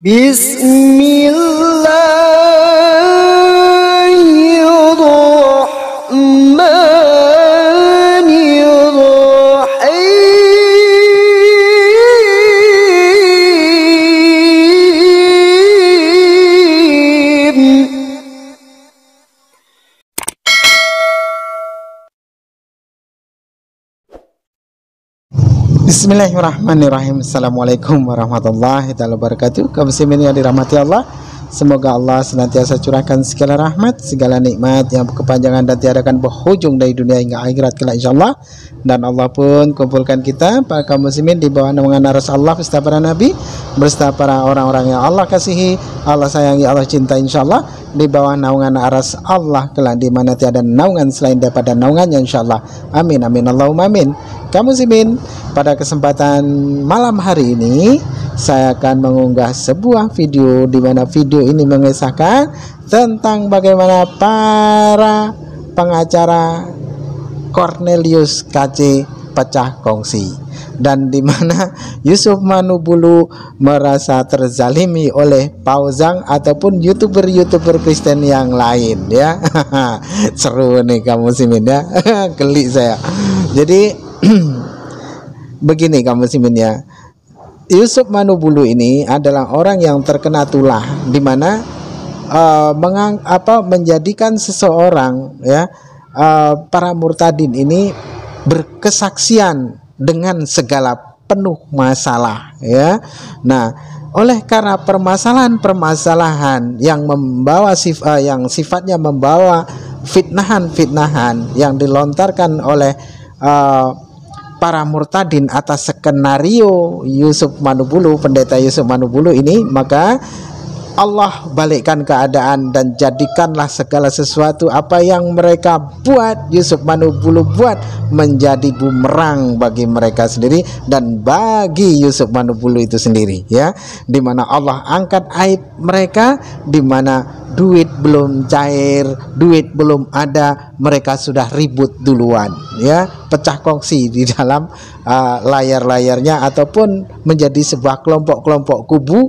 Bismillahirrahmanirrahim. Bismillahirrahmanirrahim. Assalamualaikum warahmatullahi wabarakatuh. Kaum muslimin yang dirahmati Allah, semoga Allah senantiasa curahkan segala rahmat, segala nikmat yang berkepanjangan dan tiada akan berhujung dari dunia hingga akhirat kelak insyaallah. Dan Allah pun kumpulkan kita para kaum muslimin di bawah naungan aras Allah beserta para nabi, beserta para orang-orang yang Allah kasihi, Allah sayangi, Allah cinta insyaallah, di bawah naungan aras Allah kelak di mana tiada naungan selain daripada naungannya insyaallah. Amin amin Allahumma amin. Kaum muslimin, pada kesempatan malam hari ini saya akan mengunggah sebuah video di mana video ini mengisahkan tentang bagaimana para pengacara Cornelius KC pecah kongsi, dan di mana Yusuf Manubulu merasa terzalimi oleh Pauzang ataupun youtuber Kristen yang lain ya. Seru nih kamu muslimin ya. Geli saya. Jadi begini kamu muslimin ya, Yusuf Manubulu ini adalah orang yang terkena tulah, di mana menjadikan seseorang ya, para murtadin ini berkesaksian dengan segala penuh masalah ya. Nah, oleh karena permasalahan yang membawa yang sifatnya membawa fitnahan yang dilontarkan oleh para murtadin atas skenario Yusuf Manubulu, pendeta Yusuf Manubulu ini, maka Allah balikkan keadaan dan jadikanlah segala sesuatu apa yang mereka buat, Yusuf Manubulu buat, menjadi bumerang bagi mereka sendiri dan bagi Yusuf Manubulu itu sendiri ya, di mana Allah angkat aib mereka, di mana duit belum cair, duit belum ada, mereka sudah ribut duluan ya, pecah kongsi di dalam layar-layarnya ataupun menjadi sebuah kelompok-kelompok kubu,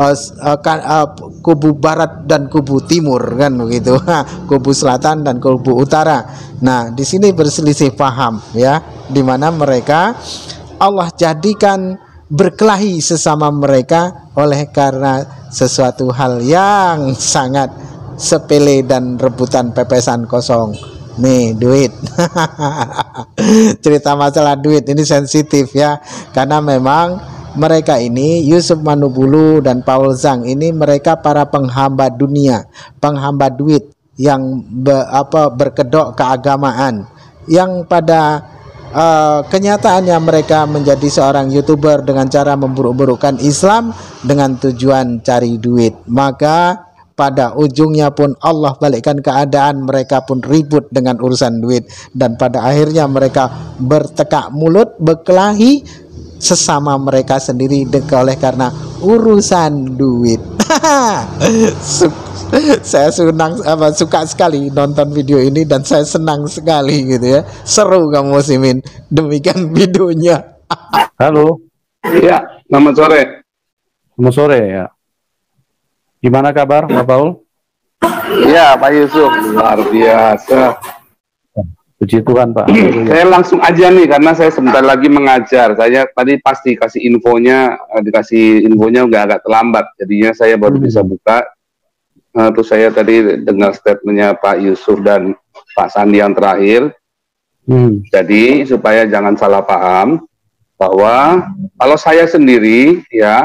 kubu barat dan kubu timur kan begitu, kubu selatan dan kubu utara. Nah, di sini berselisih paham ya, di mana mereka Allah jadikan berkelahi sesama mereka oleh karena sesuatu hal yang sangat sepele dan rebutan pepesan kosong. Nih duit. Cerita masalah duit ini sensitif ya, karena memang mereka ini Yusuf Manubulu dan Paul Zhang ini mereka para penghamba dunia, penghamba duit yang berkedok keagamaan, yang pada kenyataannya mereka menjadi seorang YouTuber dengan cara memburuk-burukkan Islam dengan tujuan cari duit. Maka pada ujungnya pun Allah balikkan keadaan, mereka pun ribut dengan urusan duit, dan pada akhirnya mereka bertekak mulut, berkelahi sesama mereka sendiri oleh karena urusan duit. Saya suka sekali nonton video ini dan saya senang sekali gitu ya. Seru kamu muslimin. Demikian videonya. Halo. Iya, selamat sore. Selamat sore ya. Gimana kabar Pak Paul? Iya, Pak Yusuf, luar biasa. Puji Tuhan Pak. Saya langsung aja nih karena saya sebentar lagi mengajar. Saya tadi pasti dikasih infonya udah agak terlambat. Jadinya saya baru bisa buka. Terus saya tadi dengar statementnya Pak Yusuf dan Pak Sandi yang terakhir. Jadi supaya jangan salah paham bahwa kalau saya sendiri ya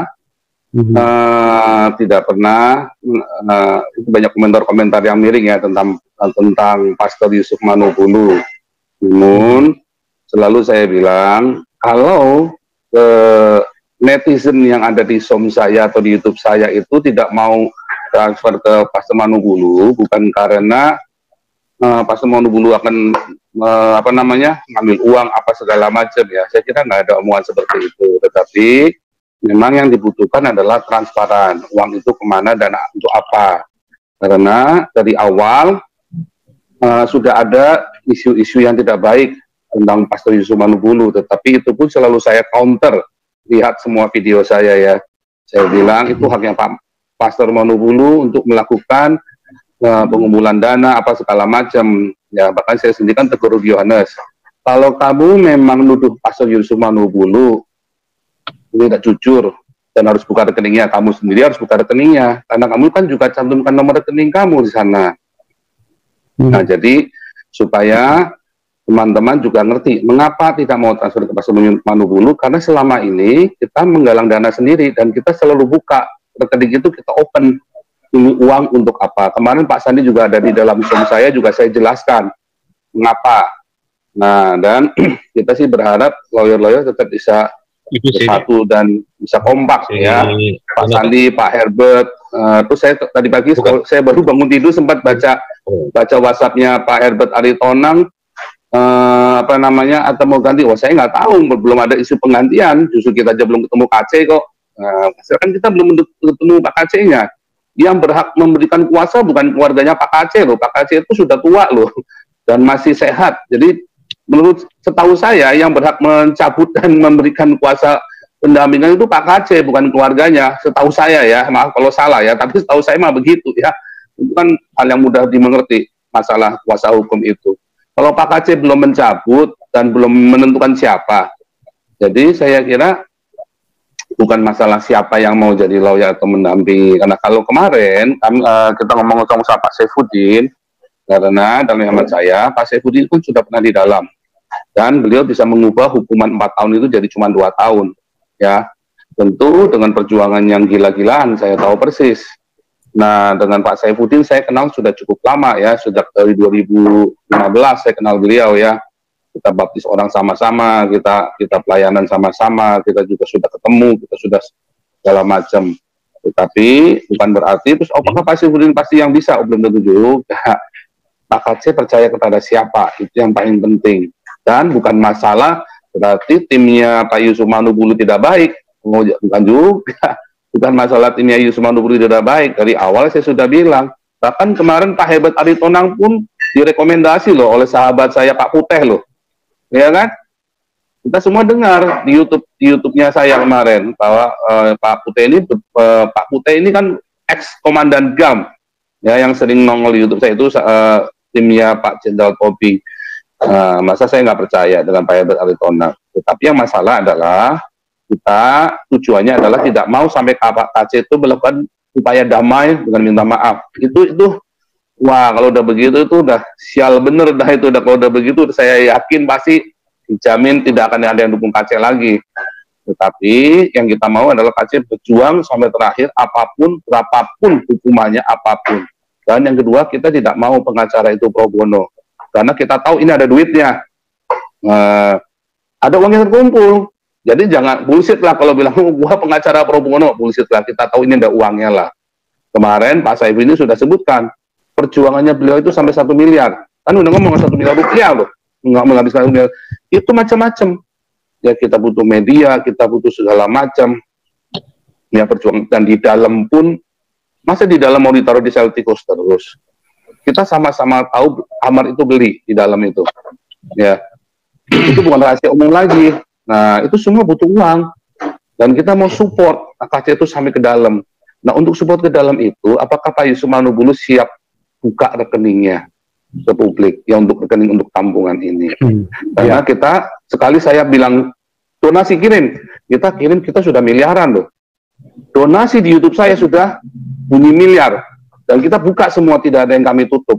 tidak pernah itu banyak komentar-komentar yang miring ya tentang Pastor Yusuf Manubulu. Namun selalu saya bilang kalau netizen yang ada di som saya atau di YouTube saya itu tidak mau transfer ke Pastor Manubulu bukan karena Pastor Manubulu akan ngambil uang apa segala macam ya. Saya kira nggak ada omongan seperti itu, tetapi memang yang dibutuhkan adalah transparan, uang itu kemana dan untuk apa. Karena dari awal sudah ada isu-isu yang tidak baik tentang Pastor Yusuf Manubulu, tetapi itu pun selalu saya counter, lihat semua video saya ya. Saya bilang itu haknya Pak Pastor Monobulu untuk melakukan pengumpulan dana apa segala macam. Ya, bahkan saya sendiri kan tegur Yohanes. Kalau kamu memang nuduh Pastor Yusuf Monobulu ini tidak jujur dan harus buka rekeningnya, kamu sendiri harus buka rekeningnya karena kamu kan juga cantumkan nomor rekening kamu di sana. Nah, jadi supaya teman-teman juga ngerti mengapa tidak mau transfer ke Pastor Monobulu, karena selama ini kita menggalang dana sendiri dan kita selalu buka rekening itu, kita open ini uang untuk apa. Kemarin Pak Sandi juga ada di dalam Zoom saya, juga saya jelaskan mengapa. Nah, dan kita sih berharap lawyer-lawyer tetap bisa bersatu dan bisa kompak ya. Pak Sandi, Pak Herbert, terus saya tadi pagi saya baru bangun tidur sempat baca WhatsApp-nya Pak Herbert Aritonang, apa namanya, atau mau ganti. Wah, saya nggak tahu, belum ada isu penggantian, justru kita aja belum ketemu KC kok. Kan kita belum ketemu Pak KC-nya. Yang berhak memberikan kuasa bukan keluarganya Pak KC loh. Pak KC itu sudah tua loh dan masih sehat. Jadi menurut setahu saya yang berhak mencabut dan memberikan kuasa pendampingan itu Pak KC, bukan keluarganya. Setahu saya ya, maaf kalau salah ya, tapi setahu saya mah begitu ya. Itu kan hal yang mudah dimengerti masalah kuasa hukum itu. Kalau Pak KC belum mencabut dan belum menentukan siapa, jadi saya kira bukan masalah siapa yang mau jadi lawyer atau mendampingi. Karena kalau kemarin kita ngomong sama Pak Saifuddin, karena dalam hemat saya Pak Saifuddin pun sudah pernah di dalam dan beliau bisa mengubah hukuman 4 tahun itu jadi cuma 2 tahun ya. Tentu dengan perjuangan yang gila-gilaan, saya tahu persis. Nah, dengan Pak Saifuddin saya kenal sudah cukup lama ya, sejak dari 2015 saya kenal beliau ya. Kita baptis orang sama-sama, kita pelayanan sama-sama, kita juga sudah ketemu, kita sudah segala macam. Tetapi bukan berarti terus apakah Pak Saifuddin pasti yang bisa? Belum tentu juga. Pak KC percaya kepada siapa, itu yang paling penting. Dan bukan masalah berarti timnya Pak Yusuf Monobulu tidak baik, bukan juga. Bukan masalah timnya Yusuf Monobulu tidak baik. Dari awal saya sudah bilang. Bahkan kemarin Pak Herbert Aritonang pun direkomendasi loh oleh sahabat saya Pak Puteh loh. Ya kan? Kita semua dengar di YouTube-nya saya kemarin bahwa Pak Puteh ini kan ex komandan GAM ya, yang sering nongol di YouTube saya itu timnya Pak Jenderal Tobi. Masa saya nggak percaya dengan Pak Herbert Aritonang. Tetapi yang masalah adalah kita tujuannya adalah tidak mau sampai Pak KC itu melakukan upaya damai dengan minta maaf. Itu wah, kalau udah begitu itu udah sial bener dah itu. Kalau udah begitu saya yakin pasti dijamin tidak akan ada yang dukung KC lagi. Tetapi yang kita mau adalah KC berjuang sampai terakhir, apapun, berapapun hukumannya, apapun. Dan yang kedua, kita tidak mau pengacara itu pro bono. Karena kita tahu ini ada duitnya. Ada uang yang terkumpul. Jadi jangan bullshit lah kalau bilang, gua pengacara pro bono, bullshit lah. Kita tahu ini ada uangnya lah. Kemarin Pak Saif ini sudah sebutkan, perjuangannya beliau itu sampai 1 miliar. Kan udah ngomong 1 miliar rupiah loh. Nggak menghabiskan 1 miliar. Itu macam-macam. Ya kita butuh media, kita butuh segala macam. Ya perjuangan. Dan di dalam pun, masa di dalam mau ditaruh di sel tikus terus. Kita sama-sama tahu Amar itu beli di dalam itu. Ya. Itu bukan rahasia umum lagi. Nah, itu semua butuh uang. Dan kita mau support KC itu sampai ke dalam. Nah, untuk support ke dalam itu, apakah Pak Yusuf Monobulu siap buka rekeningnya ke publik, ya untuk rekening untuk tampungan ini? Karena kita, sekali saya bilang, donasi kirim. Kita sudah miliaran loh. Donasi di YouTube saya sudah bunyi miliar. Dan kita buka semua, tidak ada yang kami tutup.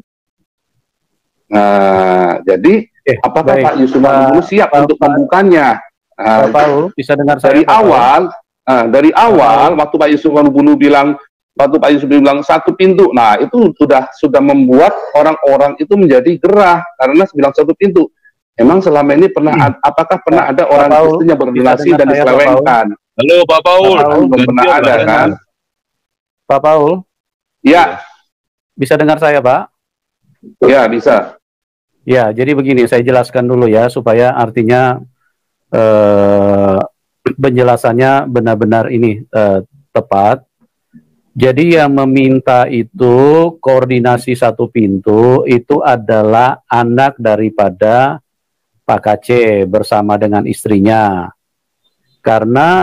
Nah, jadi, apakah Pak Yusuf Monobulu siap untuk membukanya? Bisa dengar dari saya, awal waktu Pak Yusuf Monobulu bilang, satu pintu, nah itu sudah membuat orang-orang itu menjadi gerah karena bilang satu pintu. Emang selama ini apakah pernah ada orang Kristen yang berdonasi dan diselewengkan? Halo Pak Paul, belum pernah ada kan? Pak Paul? Ya. Bisa dengar saya, Pak? Ya, bisa. Ya, jadi begini, saya jelaskan dulu ya supaya artinya penjelasannya benar-benar ini tepat. Jadi yang meminta itu koordinasi satu pintu itu adalah anak daripada Pak KC bersama dengan istrinya. Karena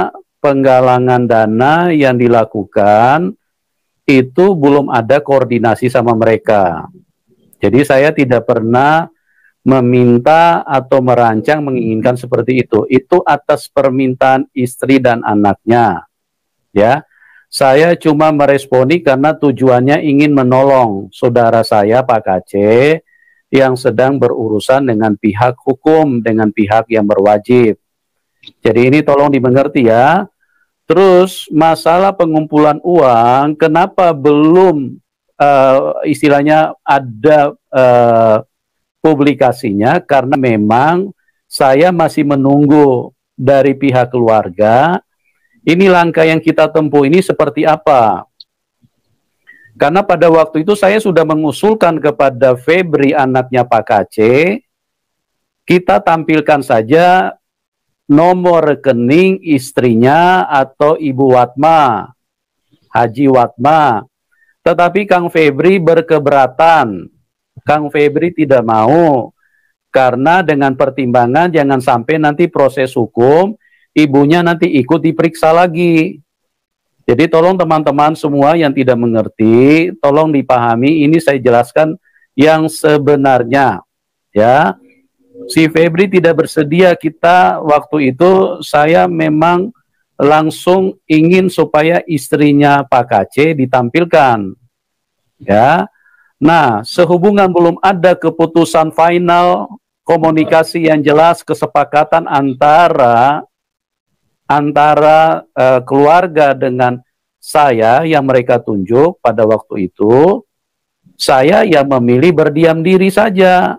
penggalangan dana yang dilakukan itu belum ada koordinasi sama mereka. Jadi saya tidak pernah meminta atau merancang menginginkan seperti itu. Itu atas permintaan istri dan anaknya. Ya, saya cuma meresponi karena tujuannya ingin menolong saudara saya Pak Kaceh yang sedang berurusan dengan pihak hukum, dengan pihak yang berwajib. Jadi ini tolong dimengerti ya. Terus masalah pengumpulan uang, kenapa belum istilahnya ada publikasinya? Karena memang saya masih menunggu dari pihak keluarga, ini langkah yang kita tempuh ini seperti apa? Karena pada waktu itu saya sudah mengusulkan kepada Febri, anaknya Pak Kaceh, kita tampilkan saja nomor rekening istrinya atau Ibu Watma, Haji Watma. Tetapi Kang Febri berkeberatan. Kang Febri tidak mau. Karena dengan pertimbangan jangan sampai nanti proses hukum, ibunya nanti ikut diperiksa lagi. Jadi tolong teman-teman semua yang tidak mengerti, tolong dipahami, ini saya jelaskan yang sebenarnya. Ya. Si Febri tidak bersedia, kita waktu itu saya memang langsung ingin supaya istrinya Pak Kaceh ditampilkan. Ya. Nah, sehubungan belum ada keputusan final, komunikasi yang jelas, kesepakatan antara keluarga dengan saya yang mereka tunjuk pada waktu itu, saya yang memilih berdiam diri saja.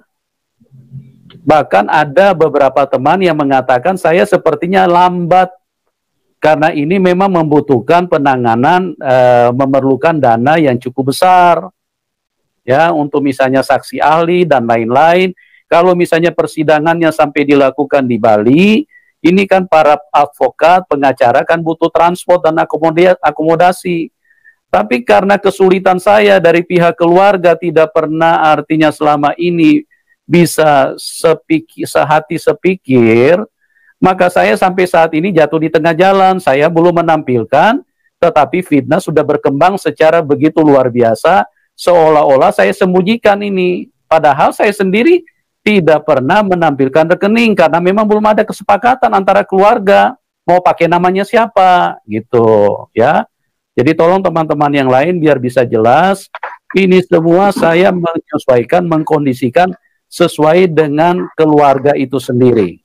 Bahkan ada beberapa teman yang mengatakan saya sepertinya lambat karena ini memang membutuhkan penanganan, memerlukan dana yang cukup besar. Ya, untuk misalnya saksi ahli dan lain-lain. Kalau misalnya persidangannya sampai dilakukan di Bali, ini kan para advokat, pengacara kan butuh transport dan akomodasi. Tapi karena kesulitan saya dari pihak keluarga tidak pernah artinya selama ini bisa sehati sepikir, maka saya sampai saat ini jatuh di tengah jalan. Saya belum menampilkan, tetapi fitnah sudah berkembang secara begitu luar biasa, seolah-olah saya sembunyikan ini. Padahal saya sendiri tidak pernah menampilkan rekening, karena memang belum ada kesepakatan antara keluarga, mau pakai namanya siapa, gitu ya. Jadi tolong teman-teman yang lain biar bisa jelas, ini semua saya menyesuaikan, mengkondisikan, sesuai dengan keluarga itu sendiri.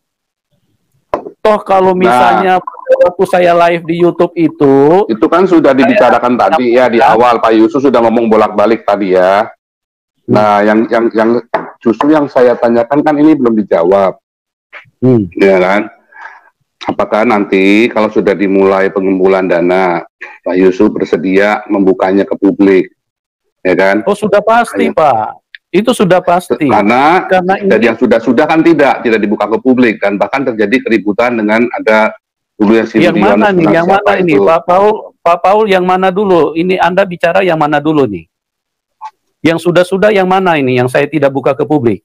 Toh kalau misalnya waktu saya live di YouTube itu kan sudah dibicarakan tadi ya di awal, Pak Yusuf sudah ngomong bolak-balik tadi ya. Nah, yang justru yang saya tanyakan kan ini belum dijawab, ya kan? Apakah nanti kalau sudah dimulai pengumpulan dana, Pak Yusuf bersedia membukanya ke publik, ya kan? Oh sudah pasti, Pak. Itu sudah pasti. Karena ini, yang sudah kan tidak dibuka ke publik, dan bahkan terjadi keributan dengan ada dulu yang mana nih? Yang mana ini, Pak Paul yang mana dulu? Ini Anda bicara yang mana dulu nih? Yang sudah yang mana ini? Yang saya tidak buka ke publik.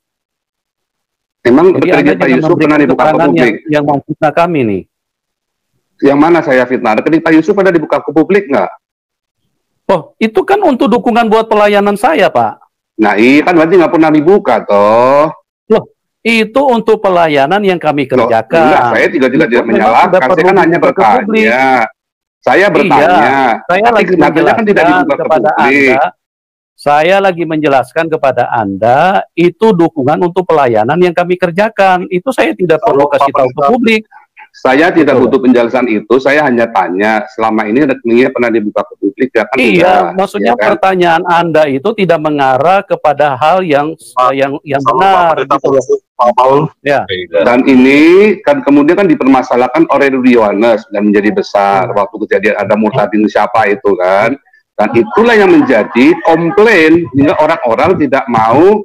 Emang rekening Pak Yusuf pernah dibuka ke publik? Yang memfitnah kami nih. Yang mana saya fitnah? Rekening Pak Yusuf pernah dibuka ke publik nggak? Oh, itu kan untuk dukungan buat pelayanan saya, Pak. Nah, iya kan berarti nggak pernah dibuka, toh. Loh, itu untuk pelayanan yang kami kerjakan. Enggak, saya tidak menyalahkan, saya kan hanya bertanya. Saya bertanya. Iya, saya lagi menjelaskan kan tidak dibuka kepada Anda. Saya lagi menjelaskan kepada Anda, itu dukungan untuk pelayanan yang kami kerjakan. Itu saya tidak perlu kasih tahu ke publik. Saya tidak butuh penjelasan itu, saya hanya tanya, selama ini rekeningnya pernah dibuka ke publik ya kan? Iya, maksudnya ya kan? Pertanyaan Anda itu tidak mengarah kepada hal yang benar. Gitu. Ya. Dan ini kan kemudian kan dipermasalahkan oleh Rudi Yohanes dan menjadi besar waktu kejadian ada Murtadin siapa itu kan. Dan itulah yang menjadi komplain hingga orang-orang tidak mau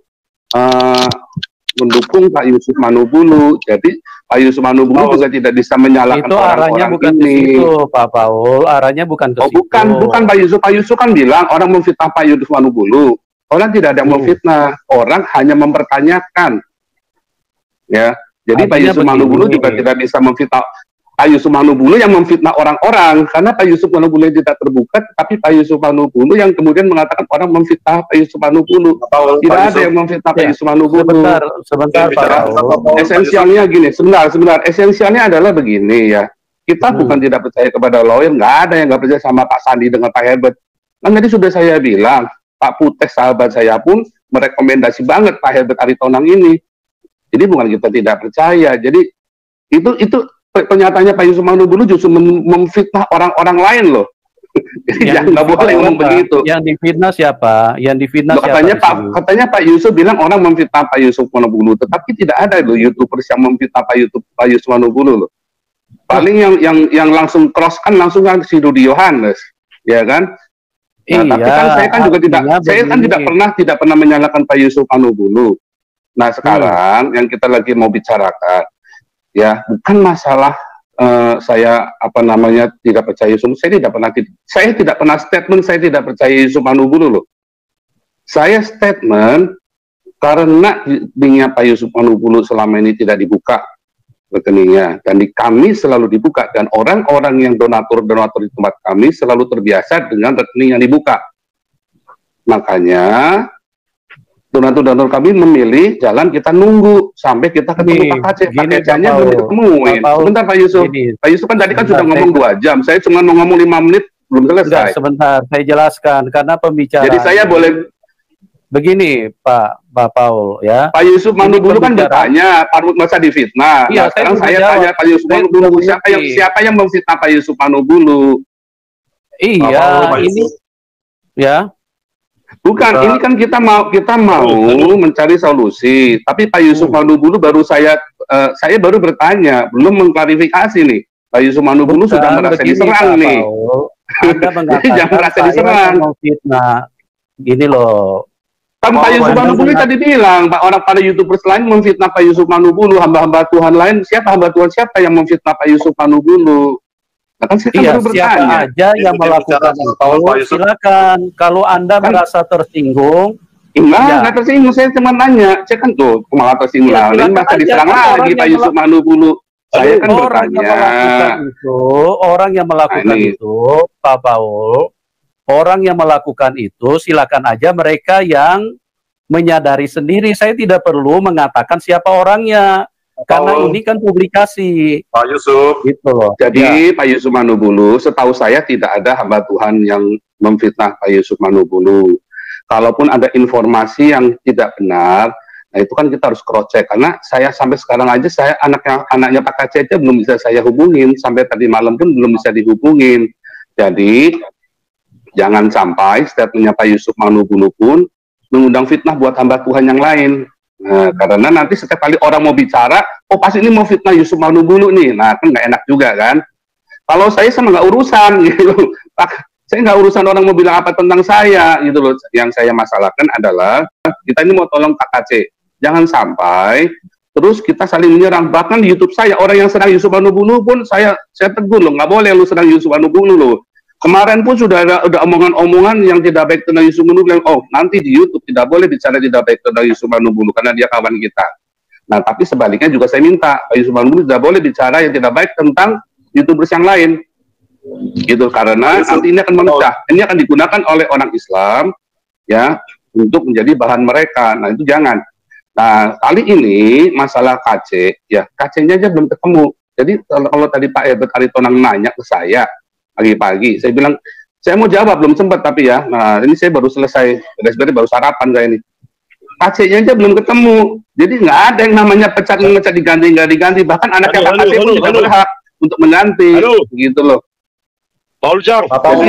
mendukung Pak Yusuf Manubulu. Jadi Pak Yusuf Manubulu juga tidak bisa menyalahkan itu arahnya bukan ini. Ke situ, Pak Paul. Arahnya bukan ke situ. Bukan Pak Yusuf. Pak Yusuf kan bilang orang memfitnah Pak Yusuf Manubulu. Orang tidak ada yang memfitnah. Orang hanya mempertanyakan. Ya. Jadi artinya Pak Yusuf Manubulu juga tidak bisa memfitnah. Pak Yusuf Manubulu yang memfitnah orang-orang, karena Pak Yusuf Manubulu tidak terbuka, tapi Pak Yusuf Manubulu yang kemudian mengatakan orang memfitnah Pak Yusuf Manubulu. Tidak ada yang memfitnah Pak Yusuf Manubulu. Sebentar Pak. Esensialnya gini, sebentar. Esensialnya adalah begini ya. Kita bukan tidak percaya kepada lawyer, nggak ada yang nggak percaya sama Pak Sandi dengan Pak Herbert. Kan tadi sudah saya bilang, Pak Putes sahabat saya pun merekomendasi banget Pak Herbert Aritonang ini. Jadi bukan kita tidak percaya. Jadi itu pernyataannya Pak Yusuf Manubulu justru memfitnah orang-orang lain loh. Jadi jangan nggak boleh ngomong begitu. Yang difitnah siapa? Yang difitnah siapa? Katanya Pak Yusuf bilang orang memfitnah Pak Yusuf Manubulu, tetapi tidak ada loh YouTubers yang memfitnah Pak Yusuf Manubulu loh. Paling yang langsung cross kan langsung kan si Rudi Yohanes, ya kan? Nah, tapi kan saya kan juga tidak pernah menyalahkan Pak Yusuf Manubulu. Nah sekarang yang kita lagi mau bicarakan, ya bukan masalah saya tidak percaya Yusuf. Saya tidak pernah statement saya tidak percaya Yusuf Manubulu loh. Saya statement karena rekeningnya Pak Yusuf Manubulu selama ini tidak dibuka rekeningnya, dan di kami selalu dibuka, dan orang-orang yang donatur di tempat kami selalu terbiasa dengan rekening yang dibuka. Makanya donatur kami memilih jalan kita nunggu sampai kita ketemu Pak Aceh. Pak Acehnya belum ditemuin. Sebentar Pak Yusuf. Pak Yusuf kan tadi kan sudah ngomong 2 jam. Saya cuma mau ngomong 5 menit belum selesai. Sebentar, saya jelaskan karena pembicaraan. Jadi saya boleh begini Pak Paul ya. Pak Yusuf Manubulu kan bertanya, Pak masa difitnah. Iya, sekarang saya tanya Pak Yusuf Manubulu, siapa yang memfitnah Pak Yusuf Manubulu? Iya, ini ya. Bukan, ini kan kita mau mencari solusi. Tapi Pak Yusuf Manubulu saya baru bertanya, belum mengklarifikasi nih. Pak Yusuf Manubulu sudah merasa diserang nih. Anda mengatakan jangan merasa diserang. Gini loh. Kan Pak Yusuf Manubulu tadi bilang, orang pada YouTubers lain memfitnah Pak Yusuf Manubulu, hamba-hamba Tuhan lain, hamba Tuhan siapa yang memfitnah Pak Yusuf Manubulu? Nah, kan saya baru bertanya. Siapa aja yang melakukan itu, silakan. Kalau Anda merasa tersinggung, nggak tersinggung, saya cuma nanya. Saya kan tuh malah tersinggung, ini masa diserang lagi Pak Yusuf Manubulu. Saya kan bertanya. Orang yang melakukan itu, Pak Paul, orang yang melakukan itu, silakan aja mereka yang menyadari sendiri. Saya tidak perlu mengatakan siapa orangnya. Karena ini kan publikasi Pak Yusuf gitu loh. Jadi Pak Yusuf Manubulu, setahu saya tidak ada hamba Tuhan yang memfitnah Pak Yusuf Manubulu. Kalaupun ada informasi yang tidak benar, nah itu kan kita harus cross check. Karena saya sampai sekarang aja saya anaknya Pak Kacete belum bisa saya hubungin, sampai tadi malam pun belum bisa dihubungin. Jadi jangan sampai statementnya Pak Yusuf Manubulu pun mengundang fitnah buat hamba Tuhan yang lain. Nah, karena nanti setiap kali orang mau bicara, pas ini mau fitnah Yusuf Manubulu nih, nah kan nggak enak juga kan. Kalau saya sama nggak urusan gitu loh. Saya nggak urusan orang mau bilang apa tentang saya gitu loh. Yang saya masalahkan adalah kita ini mau tolong Pak Aceh, jangan sampai terus kita saling menyerang. Bahkan di YouTube saya orang yang serang Yusuf Manubulu pun saya tegur loh, nggak boleh lu serang Yusuf Manubulu loh. Kemarin pun sudah ada omongan-omongan yang tidak baik tentang Yusuf Manubulu. Nanti di YouTube tidak boleh bicara tidak baik tentang Yusuf Manubulu karena dia kawan kita. Nah, tapi sebaliknya juga saya minta Pak Yusuf Manubulu tidak boleh bicara yang tidak baik tentang YouTubers yang lain. Gitu, karena nanti ini akan memecah. Ini akan digunakan oleh orang Islam ya untuk menjadi bahan mereka. Nah, itu jangan. Nah, kali ini masalah KC, ya KC-nya aja belum ketemu. Jadi kalau tadi Pak Herbert Aritonang nanya ke saya pagi-pagi, saya bilang saya mau jawab belum sempat tapi ya. Nah ini saya baru selesai beres-beres baru sarapan kayak ini. KC-nya aja belum ketemu. Jadi nggak ada yang namanya ngecat diganti nggak diganti. Bahkan anaknya Pak KC pun juga berhak untuk mengganti. Gitu loh. Paul Jang,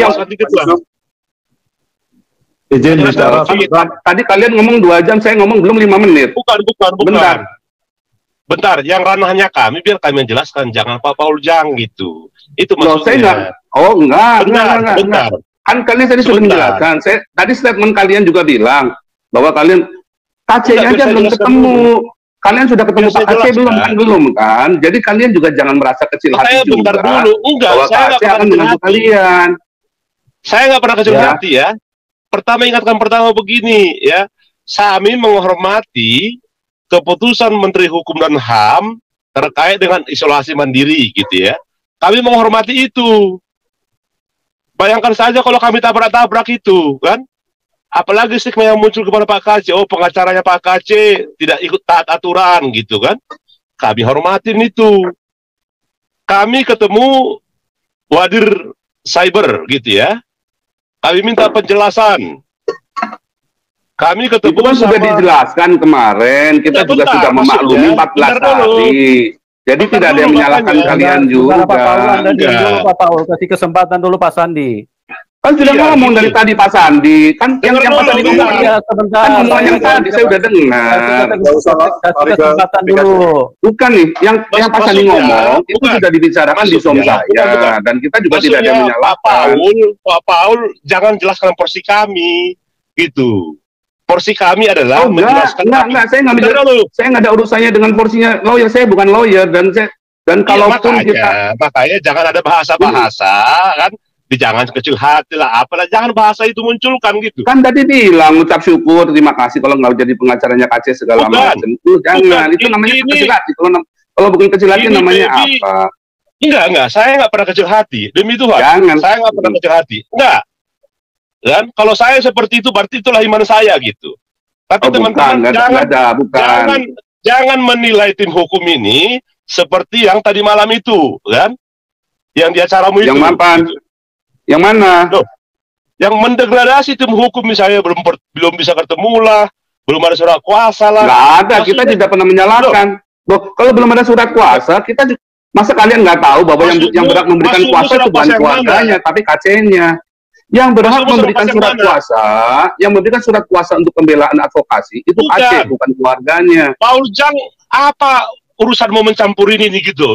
tadi kalian ngomong 2 jam, saya ngomong belum 5 menit. Bukan. Bentar, yang ranahnya kami biar kami menjelaskan, jangan Pak Paul Jang gitu. Itu maksudnya. Enggak. Kan kalian tadi sudah menjelaskan. Tadi statement kalian juga bilang bahwa kalian KC-nya aja belum ketemu. Kalian sudah ketemu Pak Aceh belum kan? Jadi kalian juga jangan merasa kecil hati juga. Bahwa Pak Aceh akan mengganggu kalian. Saya nggak pernah kecil hati ya. Ingatkan pertama begini ya. Kami menghormati keputusan Menteri Hukum dan HAM terkait dengan isolasi mandiri gitu ya. Kami menghormati itu. Bayangkan saja kalau kami tabrak-tabrak itu, kan? Apalagi stigma yang muncul kepada Pak KC, oh pengacaranya Pak KC tidak ikut taat aturan gitu kan. Kami hormatin itu. Kami ketemu Wadir Cyber gitu ya. Kami minta penjelasan. Kami ketemu itu kan sudah dijelaskan kemarin, kita juga sudah memaklumi 14 hari. Jadi tidak ada yang menyalahkan kalian juga. Pak Paul, kasih kesempatan dulu Pak Sandi. Kan sudah ngomong dari tadi Pak Sandi, kan yang Pak Sandi ngomong sebentar. Kan ngomong yang tadi saya udah dengar. Kasih kesempatan dulu. Bukan nih, yang Pak Sandi ngomong itu sudah dibicarakan di Zoom saya, dan kita juga tidak ada yang menyalahkan. Pak Paul, jangan jelaskan porsi kami, gitu. Porsi kami adalah menjelaskan. Enggak, saya nggak ada urusannya dengan porsinya lawyer. Saya bukan lawyer dan kalaupun kita makanya jangan ada bahasa-bahasa kan. Jangan kecil hati lah, apalah, jangan bahasa itu munculkan gitu. Kan tadi bilang ucap syukur, terima kasih kalau nggak jadi pengacaranya KC segala macam. Jangan, itu namanya kecil hati. Kalau bukan kecil hati namanya apa? Enggak, saya nggak pernah kecil hati. Demi Tuhan, saya nggak pernah kecil hati. Enggak. Dan kalau saya seperti itu berarti itulah iman saya gitu. Tapi teman-teman jangan menilai tim hukum ini seperti yang tadi malam itu, kan? Yang di acaramu itu. Yang mapan. Gitu. Yang mana? Loh, yang mendegradasi tim hukum misalnya belum bisa ketemu lah, belum ada surat kuasa lah. Nggak ada, kita tidak pernah menyalahkan. Loh, kalau belum ada surat kuasa, kita masa kalian nggak tahu bahwa yang berhak memberikan kuasa itu bukan keluarganya, tapi KC-nya. Yang berhak memberikan surat kuasa, yang memberikan surat kuasa untuk pembelaan advokasi itu KC, bukan keluarganya. Paul Jang, apa urusan mau mencampuri ini gitu?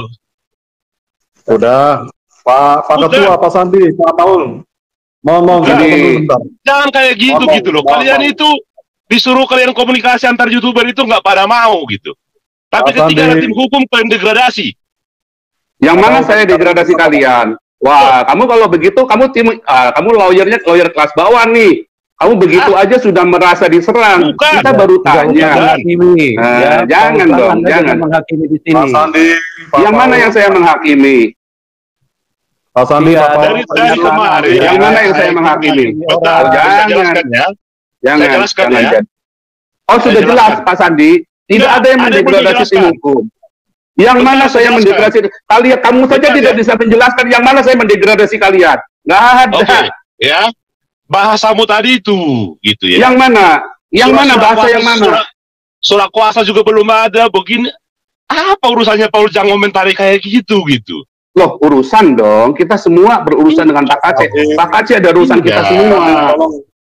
Udah, Pak Ketua, Pak Sandi, Pak Paul, mohon jangan kayak gitu loh. Kalian itu disuruh kalian komunikasi antar YouTuber itu nggak pada mau gitu. Tapi ketika ada tim hukum kalian degradasi. Yang mana saya degradasi kalian? Wah, kamu kalau begitu, kamu lawyernya lawyer kelas bawah nih. Kamu begitu aja sudah merasa diserang. Kita baru tanya. Jangan dong, jangan. Menghakimi di sini. Pak Sandi, yang mana yang saya menghakimi? Pak Sandi, Pak Paul. Dari kemarin. Yang mana yang saya menghakimi? Jangan. Oh, sudah jelas Pak Sandi. Tidak ada yang mendegradasi tim hukum. Yang mana saya mendegradasi kalian? Kamu saja tidak bisa menjelaskan yang mana saya mendegradasi kalian. Nggak ada. Oke, ya. Bahasamu tadi itu, gitu ya. Yang mana? Yang mana bahasa yang mana? Surat kuasa juga belum ada. Begini, apa urusannya Paul jangan komentari kayak gitu? Loh, urusan dong. Kita semua berurusan dengan Pak KC. Pak KC ada urusan kita semua.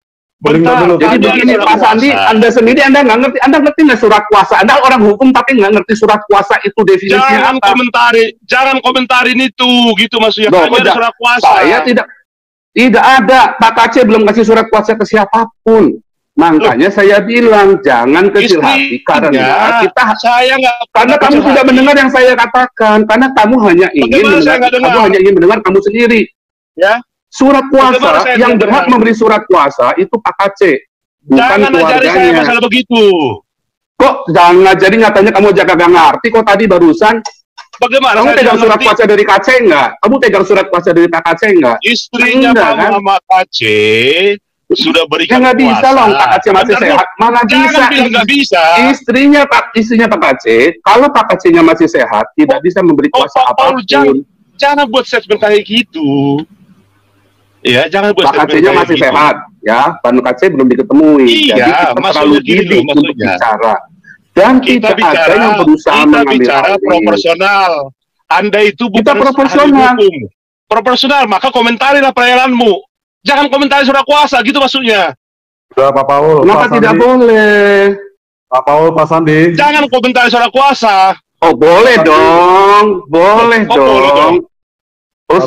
Jadi begini Pak Sandi, Anda sendiri Anda nggak ngerti, Anda ngerti nggak surat kuasa? Anda orang hukum tapi nggak ngerti surat kuasa itu definisinya apa? Jangan komentarin itu, gitu maksudnya. Ada surat kuasa. Saya tidak ada, Pak KC belum kasih surat kuasa ke siapapun. Makanya saya bilang jangan kecil hati karena karena kamu tidak mendengar yang saya katakan, karena kamu hanya ingin mendengar kamu sendiri. Ya. Surat kuasa yang berhak memberi surat kuasa itu Pak KC, bukan keluarganya. Saya masalah begitu. Kok jangan ngajari nyatanya kamu jaga gak ngerti kok tadi barusan. Bagaimana? Kamu pegang surat kuasa dari KC enggak? Kamu pegang surat kuasa dari Pak KC enggak? Istrinya Pak Muhammad KC sudah berikan kuasa. Ya nggak bisa loh, Pak KC masih sehat. Malah bisa. Istrinya Pak KC, kalau Pak KC-nya masih sehat, tidak bisa memberi kuasa apapun. Jangan buat statement kayak gitu. Ya, jangan buat Pak KC-nya masih sehat, ya. Pak KC belum diketemui. Iya, jadi kita terlalu gini untuk bicara. Dan tidak ada yang berusaha mengambil alih. Proporsional. Anda itu bukan proporsional. Proporsional, maka komentarilah pelayananmu. Jangan komentari surat kuasa, gitu maksudnya. Sudah Pak Paul. Kenapa tidak boleh? Pak Paul, Pak Sandi. Jangan komentari surat kuasa. Oh, boleh dong. Boleh dong. Oh,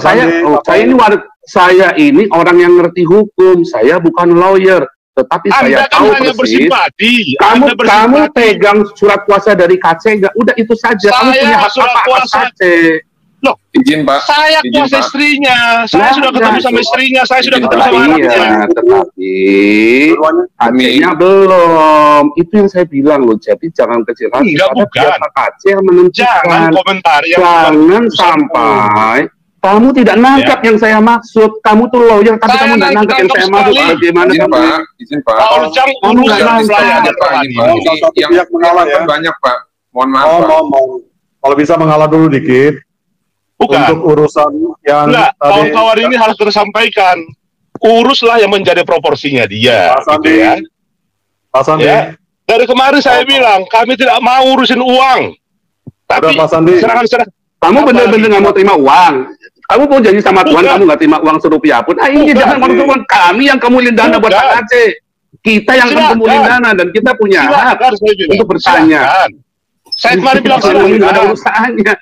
saya ini orang yang ngerti hukum, saya bukan lawyer, tetapi saya tahu persis. Kamu pegang surat kuasa dari KC, udah itu saja. Kamu punya hak apa atas KC? Loh, izin Pak. Saya kuasa istrinya, saya sudah ketemu sama istrinya, saya sudah ketemu sama anaknya. Tetapi KC-nya belum. Itu yang saya bilang loh. Jadi jangan kecil hati. Enggak, bukan. KC yang menentukan. Jangan komentari. Jangan sampai Kamu tidak nangkap yang saya maksud. Kamu tuh lawyer, tapi kamu tidak nangkap yang saya maksud. Bagaimana Izin kamu? Pak, izin Pak. Pak Ujang Kamu nggak urusan nangkap. pelayanan Pak, rohani. ini yang pihak mengalah ya. banyak Pak. Mohon maaf Pak. Mau. Kalau bisa mengalah dulu dikit. Bukan. Untuk urusan yang Enggak, tadi. kawan-kawan ini harus tersampaikan. Uruslah yang menjadi proporsinya dia. Pak Sandi. Gitu ya. Pak Sandi. Ya. Dari kemarin saya bilang, kami tidak mau urusin uang. Tapi Pak Sandi. serangan-serangan. Kamu benar-benar nggak mau terima uang. Kamu mau janji sama Tuhan, kamu nggak terima uang serupiah pun. Nah ini jangan ngomong uang. Kami yang kemuliaan dana buat Pak Aceh. Kita yang kemuliaan dana dan kita punya hak untuk bertanya. Saya kemarin bilang Ini nggak ada silakan. urusannya.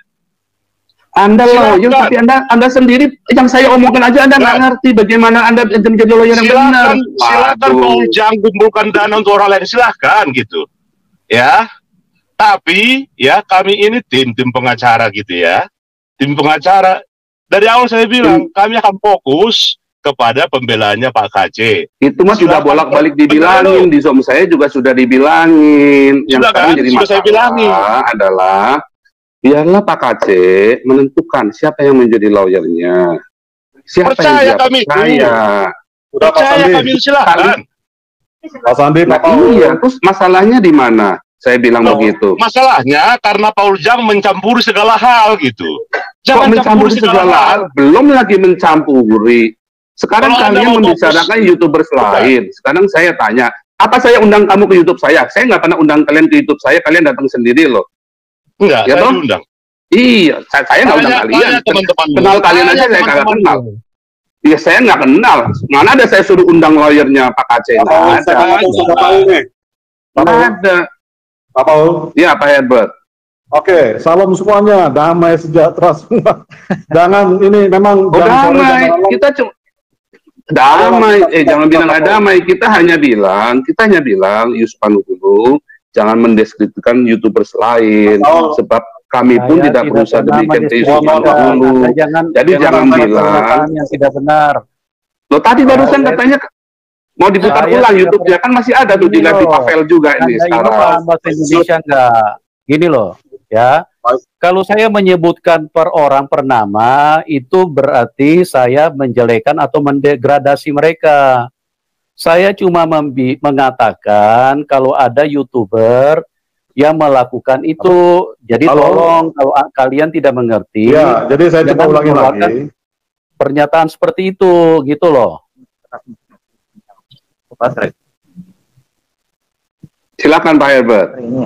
Anda lawyer, Silakan. tapi Anda sendiri yang saya omongkan aja Anda nggak ngerti bagaimana Anda menjadi lawyer yang benar. Silakan Pak Waduh. Ujang kumpulkan dana untuk orang lain, silakan gitu. Ya. Tapi ya kami ini tim pengacara gitu ya. Tim pengacara. Dari awal saya bilang kami akan fokus kepada pembelaannya Pak KC. Itu mah sudah Silakan. bolak-balik dibilangin, di Zoom saya juga sudah dibilangin. Yang Sudah sekarang kan? jadi Sudah saya bilangin. masalah adalah biarlah Pak KC menentukan siapa yang menjadi lawyernya. Siapa Percaya yang dia kami itu. percaya. Sudah Pak Percaya Sandi. kami silakan. Pak Sandi, Nah, Pak Paul. iya, terus masalahnya di mana? Saya bilang Loh, begitu. Masalahnya karena Paul Jang mencampuri segala hal gitu. Kok Jangan mencampuri segala hal? Belum lagi mencampuri. Sekarang Kalau Anda kalian mau membicarakan YouTubers lain. Sekarang saya tanya, apa saya undang kamu ke YouTube saya? Saya nggak pernah undang kalian ke YouTube saya, kalian datang sendiri loh. Enggak, Ya saya toh? diundang. Iya, saya nggak undang kalian. Teman-teman. Kenal kalian aja saya kagak kenal. Iya, saya nggak kenal. Mana ada saya suruh undang lawyernya Pak Aceh? Pak Paul, Nggak saya ada. sudah tahu nih. Pak Nggak Paul. ada. Pak Paul. Iya, Pak Herbert. Oke, salam semuanya, damai sejahtera semua. Jangan ini memang Oh, jam sore, damai. jam malam. Kita cuma damai. Jangan bilang nggak damai. Kita hanya bilang Yusuf Panupulu jangan mendeskripsikan YouTubers lain. Oh. Sebab kami pun Saya tidak berusaha pernah demikian ke Yusuf mendeskripsikan. Panupulu. Anda jangan Jadi jangan bilang. pernyataan yang tidak benar. Loh tadi barusan Saya- katanya mau diputar Saya ulang tidak YouTube-nya kan masih ada tuh Ini dilihat di loh. Pavel juga ini Anda ini sekarang. paham bahasa Indonesia enggak? Gini loh, ya. Kalau saya menyebutkan per orang per nama, itu berarti saya menjelekan atau mendegradasi mereka. Saya cuma mengatakan kalau ada YouTuber yang melakukan itu. Jadi Halo? tolong kalau kalian tidak mengerti, Ya, jadi saya coba jangan ulangi mengeluarkan lagi. pernyataan seperti itu, gitu loh. Silakan Pak Herbert.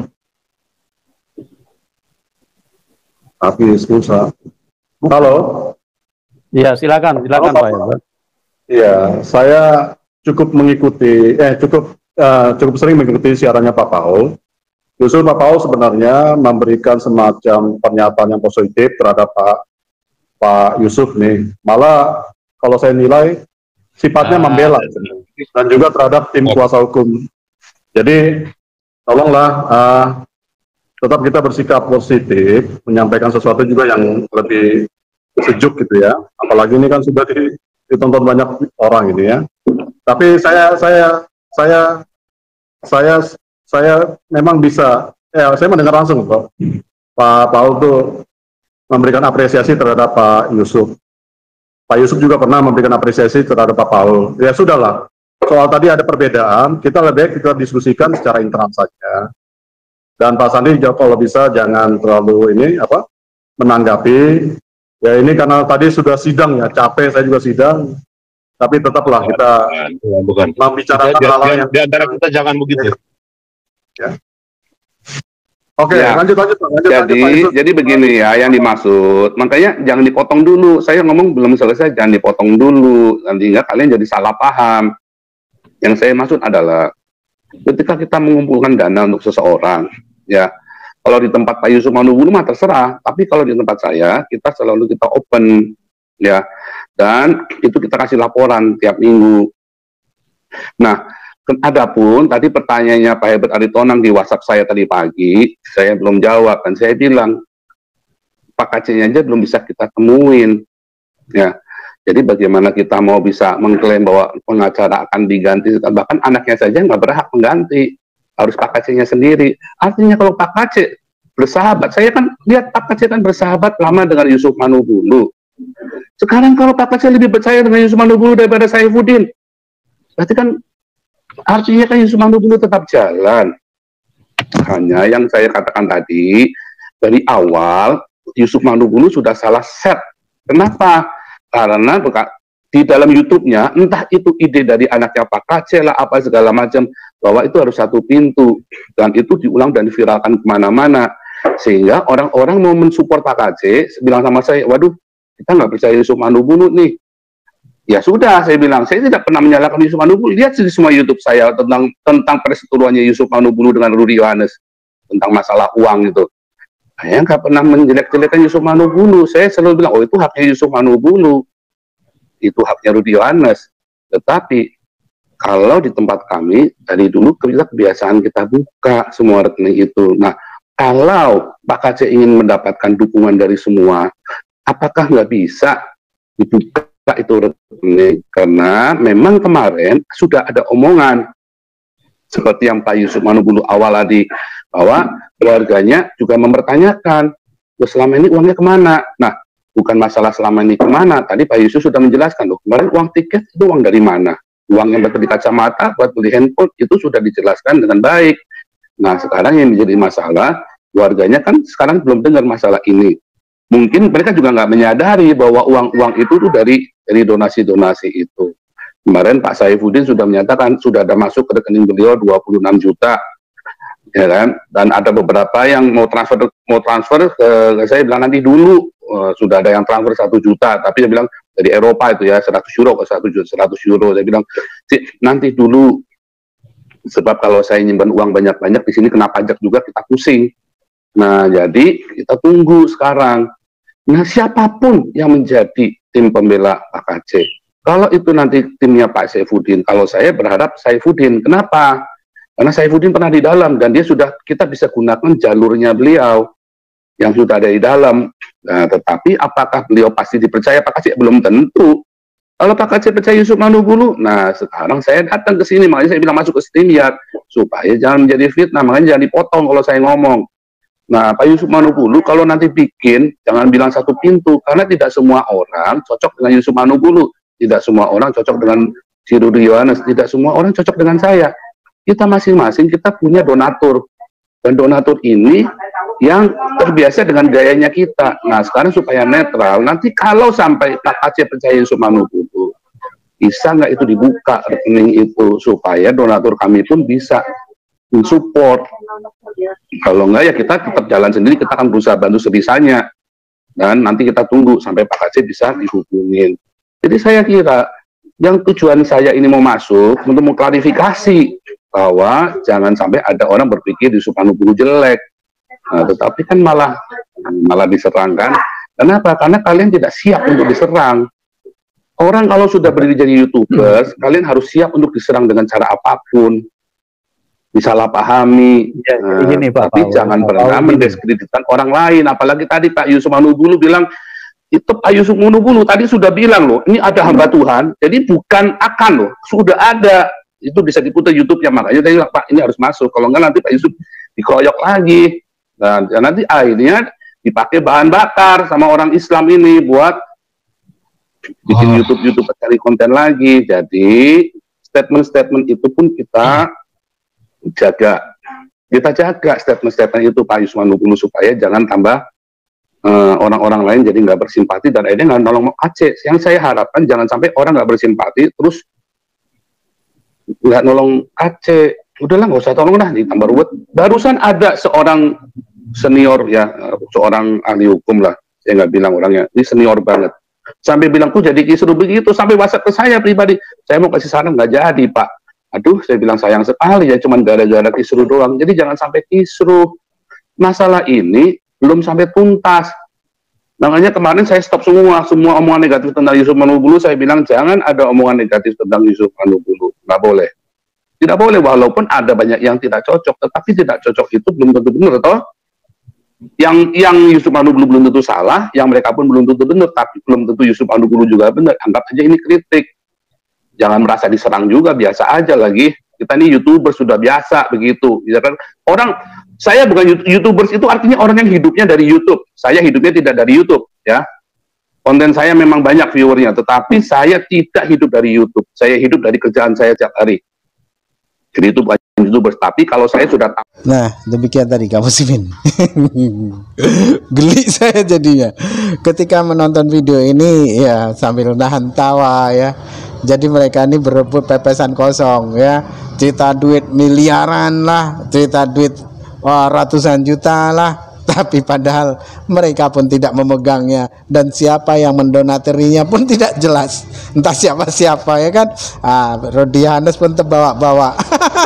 Tapi susah. Halo. Ya, silakan Halo, Pak Pak. Herbert. Iya, saya cukup mengikuti, cukup sering mengikuti siarannya Pak Paul. Justru Pak Paul sebenarnya memberikan semacam pernyataan yang positif terhadap Pak Yusuf nih. Malah kalau saya nilai sifatnya membela dan juga terhadap tim kuasa hukum. Jadi tolonglah tetap kita bersikap positif, menyampaikan sesuatu juga yang lebih sejuk gitu ya. Apalagi ini kan sudah ditonton banyak orang ini ya. Tapi saya memang bisa, saya mendengar langsung kok Pak Paul tuh memberikan apresiasi terhadap Pak Yusuf. Pak Yusuf juga pernah memberikan apresiasi terhadap Pak Paul. Ya sudahlah, soal tadi ada perbedaan, kita lebih baik kita diskusikan secara internal saja. Dan Pak Sandi kalau bisa jangan terlalu menanggapi. Ya ini karena tadi sudah sidang ya, capek saya juga sidang. Tapi tetaplah kita Bukan. membicarakan hal-hal yang Di antara kita jangan begitu. Oke, Ya. lanjut Pak Yusuf. Jadi begini ya yang dimaksud. Makanya jangan dipotong dulu. Saya ngomong belum selesai, jangan dipotong dulu. Nanti enggak kalian jadi salah paham. Yang saya maksud adalah ketika kita mengumpulkan dana untuk seseorang, ya kalau di tempat Pak Yusuf Manubulu mah terserah. Tapi kalau di tempat saya, kita selalu kita open, ya. Dan itu kita kasih laporan tiap minggu. Nah, adapun tadi pertanyaannya Pak Herbert Aritonang di WhatsApp saya tadi pagi, saya belum jawab dan saya bilang Pak KC-nya aja belum bisa kita temuin, ya. Jadi bagaimana kita mau bisa mengklaim bahwa pengacara akan diganti, bahkan anaknya saja nggak berhak mengganti, harus Pak KC-nya sendiri. Artinya kalau Pak KC bersahabat, saya kan lihat Pak KC kan bersahabat lama dengan Yusuf Manubulu. Sekarang kalau Pak Kacil lebih percaya dengan Yusuf Manubulu daripada Saifuddin, berarti kan artinya kan Yusuf Manubulu tetap jalan. Hanya yang saya katakan tadi, dari awal Yusuf Manubulu sudah salah set. Kenapa? Karena di dalam YouTube-nya, entah itu ide dari anaknya Pak Kacil lah, apa segala macam, bahwa itu harus satu pintu, dan itu diulang dan diviralkan kemana-mana, sehingga orang-orang mau mensupport Pak Kacil, bilang sama saya, waduh, kita nggak percaya Yusuf Manubulu nih. Ya sudah, saya bilang, saya tidak pernah menyalahkan Yusuf Manubulu. Lihat di semua YouTube saya tentang perseteruannya Yusuf Manubulu dengan Rudy Yohanes tentang masalah uang itu. Saya nggak pernah menjelek-jelekan Yusuf Manubulu. Saya selalu bilang, oh itu haknya Yusuf Manubulu, itu haknya Rudy Yohanes. Tetapi kalau di tempat kami dari dulu kebiasaan kita buka semua rekening itu. Nah, kalau Pak Kacil ingin mendapatkan dukungan dari semua, apakah nggak bisa dibuka itu rekening? Karena memang kemarin sudah ada omongan seperti yang Pak Yusuf Manubulu awal tadi, bahwa keluarganya juga mempertanyakan, selama ini uangnya kemana? Nah, bukan masalah selama ini kemana, tadi Pak Yusuf sudah menjelaskan, loh kemarin uang tiket itu uang dari mana? Uang yang buat beli kacamata, buat beli handphone, itu sudah dijelaskan dengan baik. Nah, sekarang yang menjadi masalah, keluarganya kan sekarang belum dengar masalah ini. Mungkin mereka juga nggak menyadari bahwa uang-uang itu tuh dari donasi-donasi itu. Kemarin Pak Saifuddin sudah menyatakan sudah ada masuk ke rekening beliau 26 juta, ya kan? Dan ada beberapa yang mau transfer ke saya bilang nanti dulu, sudah ada yang transfer 1 juta, tapi dia bilang dari Eropa itu ya 100 euro ke 100 euro. Saya bilang nanti dulu, sebab kalau saya nyimpan uang banyak-banyak di sini kena pajak juga, kita pusing. Nah, jadi kita tunggu sekarang. Nah, siapapun yang menjadi tim pembela Pak Kacil, kalau itu nanti timnya Pak Saifuddin, kalau saya berharap Saifuddin. Kenapa? Karena Saifuddin pernah di dalam, dan dia sudah, kita bisa gunakan jalurnya beliau yang sudah ada di dalam. Nah, tetapi apakah beliau pasti dipercaya Pak Kacil? Belum tentu. Kalau Pak Kacil percaya Yusuf Manubulu, nah sekarang saya datang ke sini, makanya saya bilang masuk ke StreamYard, supaya jangan menjadi fitnah, makanya jangan dipotong kalau saya ngomong. Nah, Pak Yusuf Manubulu kalau nanti bikin, jangan bilang satu pintu, karena tidak semua orang cocok dengan Yusuf Manubulu, tidak semua orang cocok dengan si Rudy Yohanes, tidak semua orang cocok dengan saya. Kita masing-masing, kita punya donatur, dan donatur ini yang terbiasa dengan gayanya kita. Nah, sekarang supaya netral, nanti kalau sampai Pak Kacil percaya Yusuf Manubulu, bisa nggak itu dibuka rekening itu, supaya donatur kami pun bisa mensupport. Kalau enggak ya kita tetap jalan sendiri, kita akan berusaha bantu sebisanya, dan nanti kita tunggu sampai Pak Kacil bisa dihubungin. Jadi saya kira yang tujuan saya ini mau masuk untuk mengklarifikasi bahwa jangan sampai ada orang berpikir Yusuf Manubulu jelek. Nah, tetapi kan malah diserangkan. Kenapa? Karena kalian tidak siap untuk diserang. Orang kalau sudah berdiri jadi YouTubers, kalian harus siap untuk diserang dengan cara apapun, disalahpahami. Ya, ini, Pak, tapi jangan pernah mendiskreditkan orang lain. Apalagi tadi Pak Yusuf Manubulu bilang, itu Pak Yusuf Manubulu tadi sudah bilang loh, ini ada hamba Tuhan, jadi bukan akan loh, sudah ada. Itu bisa diputar YouTube-nya, makanya tadi Pak ini harus masuk. Kalau enggak nanti Pak Yusuf dikeroyok lagi. Dan nanti akhirnya dipakai bahan bakar sama orang Islam ini buat bikin YouTube cari konten lagi. Jadi statement-statement itu pun kita jaga statement-statement itu Pak Yusuf Manubulu, supaya jangan tambah orang-orang lain jadi nggak bersimpati dan akhirnya nggak nolong Aceh. Yang saya harapkan jangan sampai orang nggak bersimpati terus nggak nolong Aceh. Udahlah, nggak usah tolong dah, ditambah ruwet. Barusan ada seorang senior ya, seorang ahli hukum lah, saya nggak bilang orangnya, ini senior banget, sampai bilang tuh jadi kisruh begitu, sampai WhatsApp ke saya pribadi, saya mau kasih saran nggak jadi Pak. Aduh, saya bilang sayang sekali ya, cuman gara-gara kisruh doang. Jadi jangan sampai kisruh. Masalah ini belum sampai tuntas. Makanya kemarin saya stop semua omongan negatif tentang Yusuf Manubulu. Saya bilang jangan ada omongan negatif tentang Yusuf Manubulu, nggak boleh. Tidak boleh, walaupun ada banyak yang tidak cocok, tetapi tidak cocok itu belum tentu benar, toh. Yang Yusuf Manubulu belum tentu salah, yang mereka pun belum tentu benar, tapi belum tentu Yusuf Manubulu juga benar. Anggap aja ini kritik. Jangan merasa diserang juga, biasa aja lagi. Kita ini YouTuber sudah biasa begitu. Ya kan? Orang, saya bukan YouTubers itu artinya orang yang hidupnya dari YouTube. Saya hidupnya tidak dari YouTube, ya. Konten saya memang banyak viewernya, tetapi saya tidak hidup dari YouTube. Saya hidup dari kerjaan saya tiap hari. Jadi itu bukan YouTubers. Tapi kalau saya sudah tahu. Nah, demikian tadi Kak Muslimin. Geli saya jadinya ketika menonton video ini ya, sambil nahan tawa ya. Jadi mereka ini berebut pepesan kosong ya. Cerita duit miliaran lah, cerita duit ratusan juta lah. Tapi padahal mereka pun tidak memegangnya, dan siapa yang mendonaterinya pun tidak jelas, entah siapa-siapa ya kan. Rodi Hanes pun terbawa-bawa.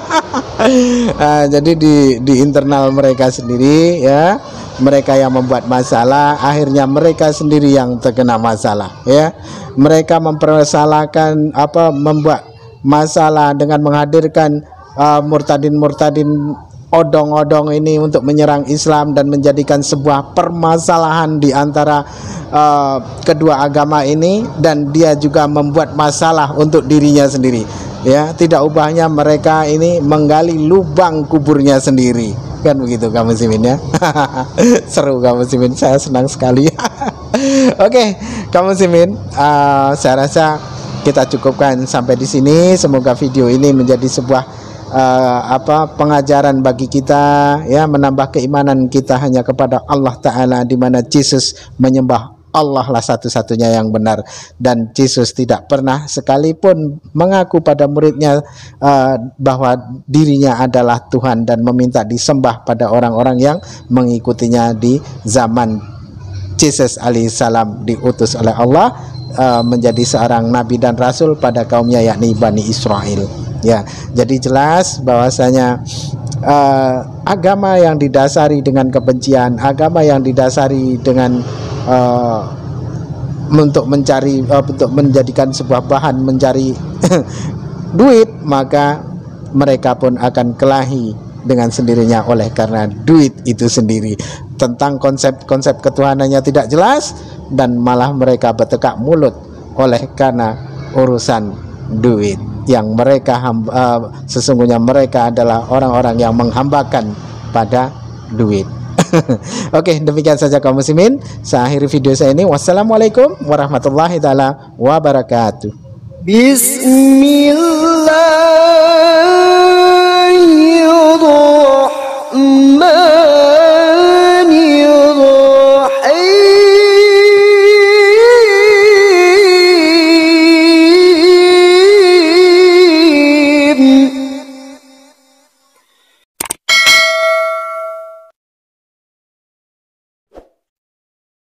Jadi di internal mereka sendiri ya, mereka yang membuat masalah, akhirnya mereka sendiri yang terkena masalah ya. Mereka mempermasalahkan membuat masalah dengan menghadirkan murtadin-murtadin odong-odong ini untuk menyerang Islam dan menjadikan sebuah permasalahan di antara kedua agama ini, dan dia juga membuat masalah untuk dirinya sendiri ya. Tidak ubahnya mereka ini menggali lubang kuburnya sendiri, kan begitu Kak Muslimin ya. Seru Kak Muslimin, saya senang sekali. Oke, Kak Muslimin, saya rasa kita cukupkan sampai di sini. Semoga video ini menjadi sebuah pengajaran bagi kita ya, menambah keimanan kita hanya kepada Allah Ta'ala, di mana Yesus menyembah Allah lah satu-satunya yang benar, dan Yesus tidak pernah sekalipun mengaku pada muridnya bahwa dirinya adalah Tuhan dan meminta disembah pada orang-orang yang mengikutinya di zaman Yesus alaihissalam diutus oleh Allah menjadi seorang nabi dan rasul pada kaumnya, yakni Bani Israel ya. Jadi jelas bahwasanya agama yang didasari dengan kebencian, agama yang didasari dengan untuk mencari untuk menjadikan sebuah bahan mencari duit, maka mereka pun akan kelahi dengan sendirinya oleh karena duit itu sendiri. Tentang konsep-konsep ketuhanannya tidak jelas, dan malah mereka bertekak mulut oleh karena urusan duit, yang mereka sesungguhnya mereka adalah orang-orang yang menghambakan pada duit. Oke, demikian saja kaum muslimin. Saya akhiri video saya ini. Wassalamualaikum warahmatullahi taala wabarakatuh. Bismillah.